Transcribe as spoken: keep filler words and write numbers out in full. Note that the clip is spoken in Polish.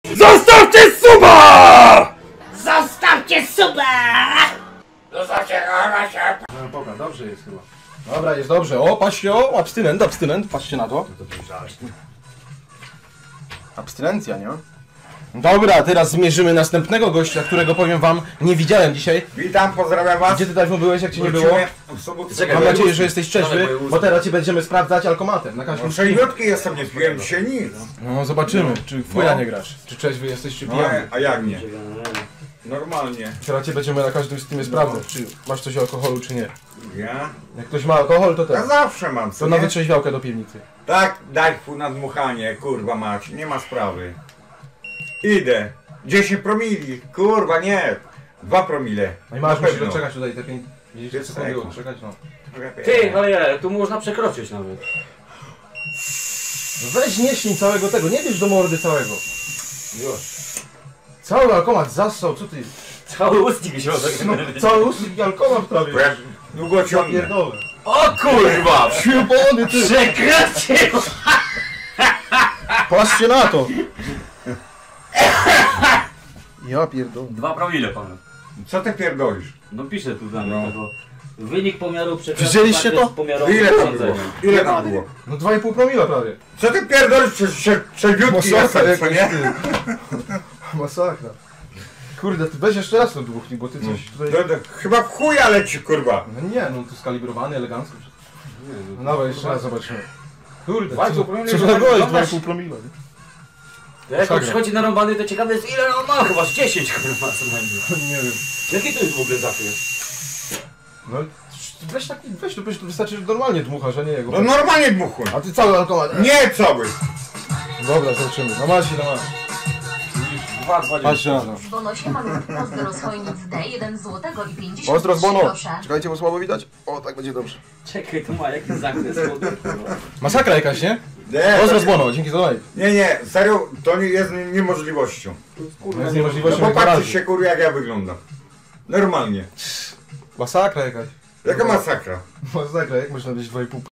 Zostawcie suba! Zostawcie suba! Zostawcie się. No dobra, dobrze jest chyba. Dobra, jest dobrze. O, patrzcie, o, abstynent, abstynent, patrzcie na to. Abstynencja, nie? Dobra, teraz zmierzymy następnego gościa, którego powiem wam, nie widziałem dzisiaj. Witam, pozdrawiam was. Gdzie ty dawno byłeś, jak cię nie było? Mam nadzieję, że jesteś trzeźwy, bo teraz cię będziemy sprawdzać alkomatem na każdym Trzeźwiutki jestem, nie piłem dzisiaj nic. No zobaczymy, czy w chuja No. nie grasz. Czy trzeźwy jesteś, czy No, pijany. a jak nie? Normalnie. Teraz cię będziemy na każdym streamie sprawdzać, czy masz coś alkoholu, czy nie. Ja? Jak ktoś ma alkohol, to Ja ten. zawsze mam, co To na nie? wytrzeźwiałkę do piwnicy. Tak, daj fu na dmuchanie, kurwa mać, nie ma sprawy. Idę. dziesięć promili, kurwa nie. dwa promile. No i masz, Na musisz pewno. odczekać tutaj te pięć sekund, sekund. odczekać, no. Ty, ale ja, tu można przekroczyć nawet. No weź nie śnij całego tego, nie bierz do mordy całego. Już. Cały alkomat zassał, co ty? Cały ustnik się No, cały ustnik i alkomat prawie. Bo ja długo ciągnę. Pierdolę. O kurwa! Świebony ty! Przekroczył! Patrzcie na to! Ja pierdolę. Dwa promile pan. Co ty pierdolisz? No piszę tu dla No. mnie tego. Wynik pomiaru przekracza Widzieliście to? pomiarowy Ile tam było? urządzenia. Ile tam było? No dwa i pół promila prawie. Co ty pierdolisz? Trze- trze- Trzeźwiutki Masakra jestem, co jakaś nie? ty. Masakra. Kurde, ty weź jeszcze raz to dmuchnij, bo ty coś tutaj... To, to, chyba w chuja leci, kurwa. No nie, no to skalibrowany, elegancko. No dawaj, jeszcze raz zobaczymy. Kurde, Dwa i pół co, promila, co że za tak gość, wyglądasz? dwa i pół promila. nie? Jak on Masakra. przychodzi na rąbany, to ciekawe jest ile on ma, chyba z dziesięć kurwa co najmniej. Nie wiem. Jaki to jest w ogóle zakres? No weź taki, weź to, weź to wystarczy, że normalnie dmuchasz, a nie jego. No normalnie dmuchuj. A ty cały alkomat. Nie cały. Dobra, zobaczymy. No masz i no masz. Dwa, dwa, Patrzcie na to. W bonosie mamy pozdro z Chojnic D, jeden złotego i pięćdziesiąt Pozdro z Bono. grosze. Czekajcie, bo słabo widać. O, tak będzie dobrze. Czekaj, to ma jakiś zakres. Masakra jakaś, nie? Nie, Pozdro z Bono, dzięki za live. nie, nie, serio, to nie jest niemożliwością. To jest No niemożliwością jak popatrzcie razy. się, kurwa, jak ja wyglądam. Normalnie. Masakra jakaś. Jaka masakra. Masakra, jak można być dwa i pół